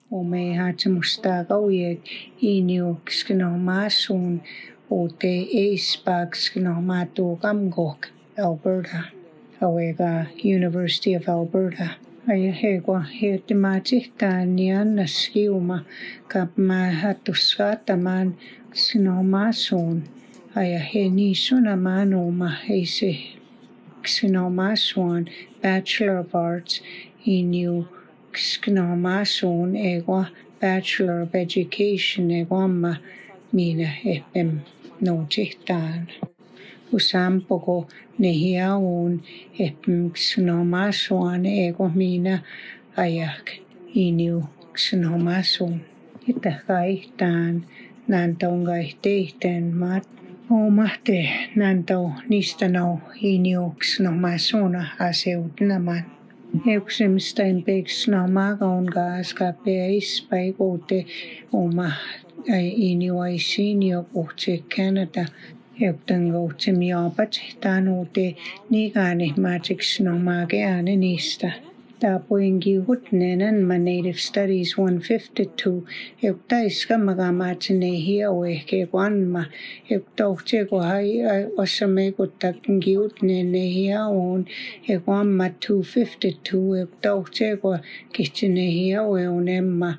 me hatsemusta kauiek iniukskinahmaasuun ute eispakskinahmatu kamgok Alberta. Awega University of Alberta. Ay hegwa hetimaatsihtaan niannas hiuma kapma hatuskataman ksinomaasuun. Ay he niisunaman uma heise ksinomaasuun Bachelor of Arts iniu ksinomaasuun egwa Bachelor of Education egwamma mina epem notsihtaan. Usampoko nehiaun epem ksinomaasuan egwa mina ayak iniu ksinomaasuun. Itakaihtaan nantaungaiteihten mat omahte nantau nistanau iniu ksinomaasuuna aseutnaman. Euksemistain peksnomaagaun gaaska peis paikote oma iniu aisinio kohti Canada. Euktangoutse miapat tanute nigani magics no magiane nista. Tapoingi hutnenen ma Native Studies 152 eutaiska magamatine hiawe ke wanma eutauche ko hai wasame ko takingi hutnene hiaon ewanma 252 eutauche ko kichine hiawe onemma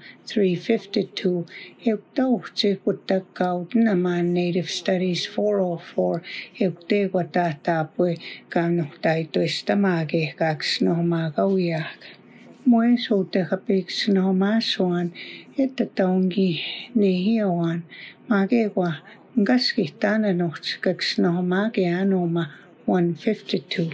352 eutauche ko takaut nama Native Studies 404 eute ko tatapwe kanoktaito estamage kaksnohmagawia. Moi suuteha piksnohmaasuan että taungi nehioan magegwa ngaskihtanenoht kaksnohmageanoma 152.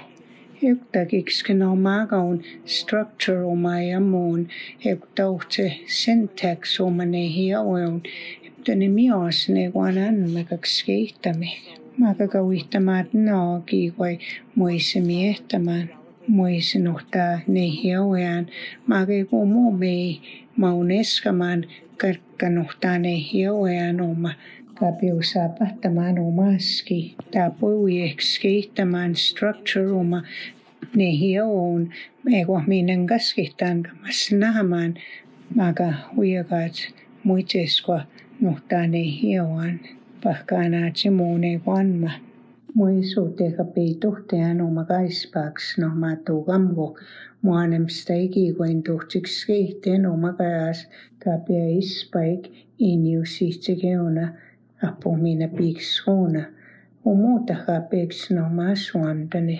Euktakiksnohmagaun structure omayamun eutauche syntax omanehioon eutani miasne wanan magakskeihtame. Magagawihtamaat naagi vai moisemiehtman. Moisenohtaa nehioan magego momei mauneskaman karkanohtaa nehioan oma kapiusapahtaman omaski tapuiekskeittämään structure oma nehioon ego minen kaskihtaan kamas nahaman maga uiakat muitesko nohtaa nehioan pahkaanaatse muune vanma. Muisuuteka peitohtean oma kaispaks no matu kamgo muanemsta ikikoin tuhtsiksi keihteen oma kajas kapia ispaik iniusitsekeona apumina pikskona. Umuutaka peks no maasuantane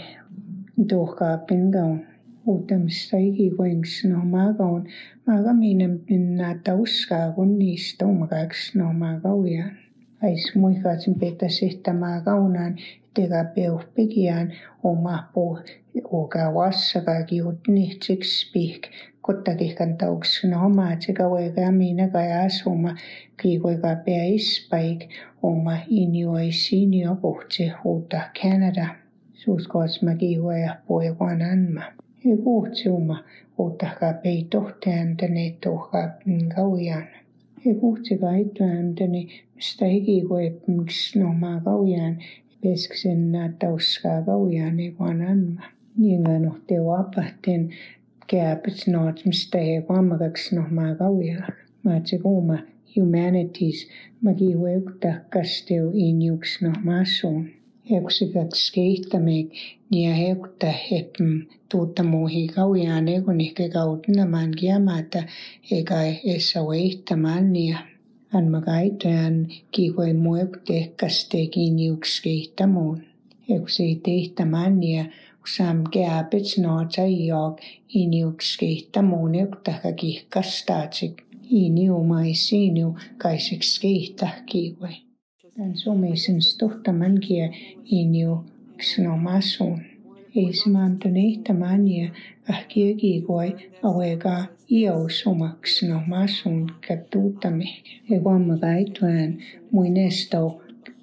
tohkaapin gaun. Uutamista ikikoins no magaun magaminen pinna tauskaa kun niistä oma kaks no magaujan. Ais muikatsin petäsihtämää kaunaan tega peuhpikiaan oma po oga vassaka kiutnihtsiksi pihk kottakihkan tauks no omaatsekä voikaa minä kajas oma kiikoika peispaik oma inioisinio kohti uutta Canada. Suuskoasma kiikoja poikaan anma. Ei kuhtsi oma uuttakaa peitohtean tänne tohkaa kaujan. Ei kuhtsi kaittoantani mistä ikikoi ksnohmaa kaujan pesksen tauskaa kaujan ekaan anma. Niinkä nohte vapahten kääpits mistä ei kuamaka ksnohmaa kaujan. Maatse kuuma humanities makihoi uktahkasteu injuks nohmaasuun. Euksikaks keihtämeek ja heukta hepm tuuttamuuhi kaujan egon ehkä kautnamaan kiamata eikä essa weihtamaan ja anmakaitojan kihoi muektehkastekin juks keihtämuun. Euksei tehtämään ja usam kääpits nootsaijak injuks keihtämuun euktahka kihkastaatsik iniumaisiniu kaiseks keihtah kihoi. Tän sumeisen stohtamankia iniu ksnomaasuun. Eismanton ehtämään ja ahkiekikoi avega iausumaks ksnomaasuun kattuuttamehke. Evamakaituaan muinestau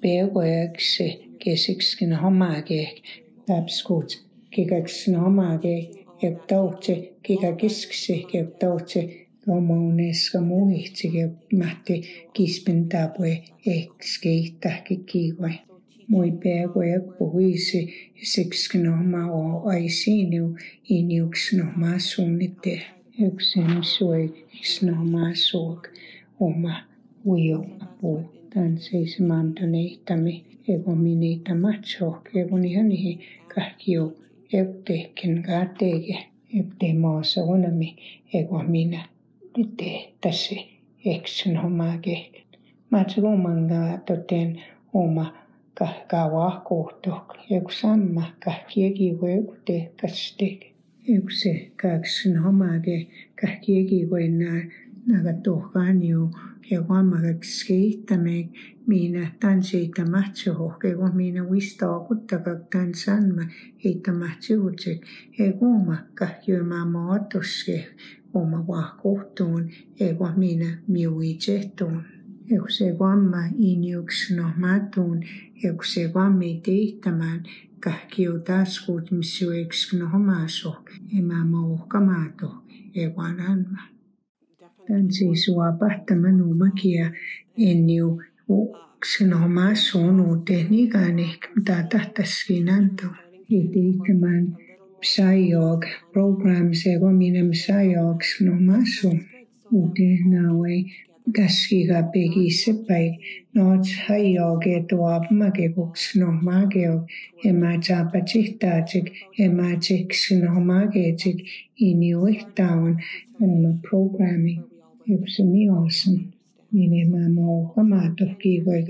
peekojaksi kesikskin hommaakehk. Täpskuut kikakskin hommaakehk. Eutautse kikakiskse keutautse Kamauneska muihtsike mahti kispintapue ekskeihtahki kiivai. Mui peakoja puhuisi sikskin oma o aisiniu iniuks nohmaa suunnitte. Yksin sui isnohmaasuok oma uio apu. Tän seisemaamdoneittami ego minitä matsook ego nihanihi kahkio eutteekin kaatege epte maassa onami ego minä tyte tässä eksnohmaage. Matsoomanga toten oma kahkawah kohtok ego samma kahkiegi voikute kastek. Yksi kaksnohmaage kahkiegi voinaa naga tohkanio ego ammaga skeittäme minä tanseita matsook ego minä wistaa kuttaga tansanma heitä matsuutsek ego oma kahkioima maatoske oma vahkohtuun ego minä miuitsettuun. Ego se vamma iniuksnohmatuun ego se vammi tehtämään kahkio taskuut misueksnohmaasok ema mauhkamato ego ananma. Tän siis vapahtaman umakia enniu uksnohmaasuun uuteen ikäänik tahtaskin anto. Tehtämään psyog programs ego minä psyoksnohmaasuun uuteen nauei. Kaskiga pegissä päin. Noits hajoge tuopmage kuksnohmageog. Ema tsapatsihtaatzik, ema tseksnohmageetsik iniuihtaun. Anma programming. Yksi miosan. Minä mauhkamaatohki voi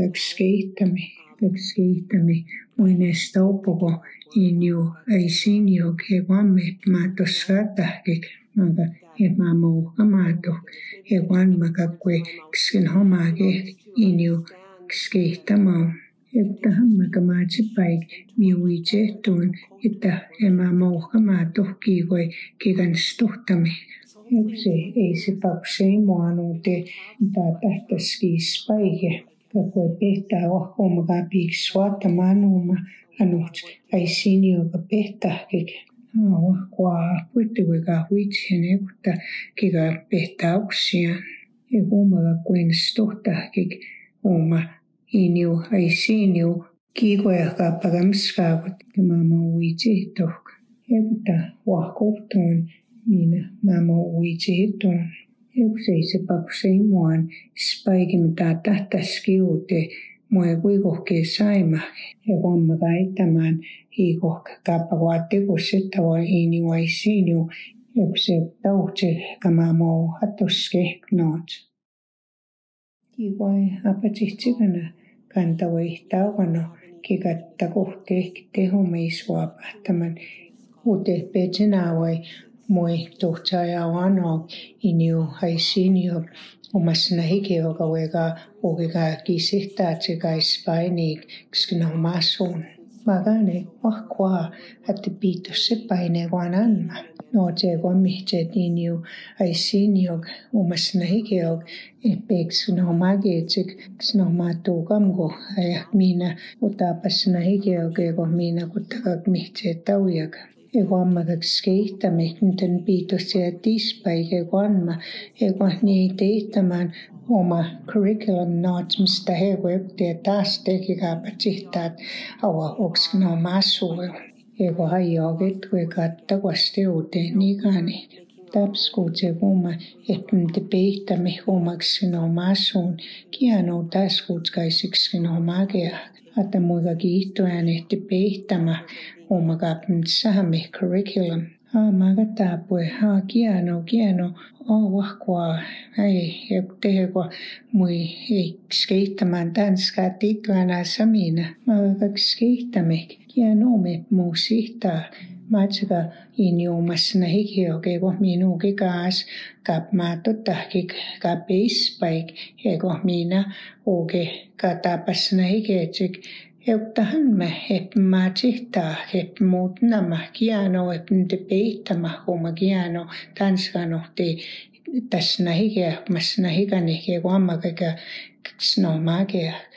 kaksi muines taupoko iniu aisinjog he vamme maatoskatahkik. Maga ema mauhkamaatok. He vanma kakwe ksnohmage iniu skeittämau. Että hammaga maatsipaik miuitsettuun, että ema mauhkamaatohki voi kikanstuhtame. Yksi ei se pakseen muanuute, mutta tahtaskis paike. Kakwe pehtää ohkomaga piiksi suottamanuma, anut aisinjoga pehtahkik. Ahkoa puittuiga huitsene, mutta kika pehtauksia. Ja huomaga kuin stuhtahkik oma iniu aisinju kiikoja kaappakamskaakut ja maama huitsehtohka. Ja mutta wahkohtuun minä maama huitsehtoon. Yksi se pakseen muan spaikimta tahtaskiute mua kuikohkeen saimake. Ja huomaga ettämään hiikohka kaappakuattekusetta vai iniu aisinju. Yksi tauhtse kamaamau hatoskehknoot. Kiivai apatsihtikana kantavai tauvano kikatta kohteek tehomeisvaapahtaman ute petsenavai moi tohtsaja vano iniu aisinju omasna hikeoga vega ogega kisehtaatsekais painik ksnohmaasuun. Magane wahkwa että piitosse painevan anma. Nootse kommihtet iniu aisinjog omasna hikeog ksnohmageetsik ksnohmatuukamgo ajak minä utapasna hikeog ego minä kuttakak mihtseet taujaga. Ego ammaga skeittämik miten piitosse ja tispaik ego anma ego nii tehtämään oma curriculum notes mistä he voivat taas tekikaapatsihtaat aua oksnohmaasuun. Ego hajoaget kui kattavasti uuteen ikääni. Tapskuutse vuoma, että te peittämme omaksnohmaasuun kiano taskuutskaisiksnohmagea. Että muika kiihtoään ehti peittämä omakapnit saamme curriculum. Maga taapui kiano wahkwa ei tehko mui ei skeittämään tanskaa tikana samina. Maga skeittämek kiano me muusihtaa. Matska iniumasna hikiokeko minuuki kaas kapmaatotahkik kapeispaik ego minä uke katapasna hikeetsik. Euttahan me maatihtaa muut nämä kiano te peittämä oma kiano tanskanohti tässä hikeä masna hikani keko ammakeka snohmagea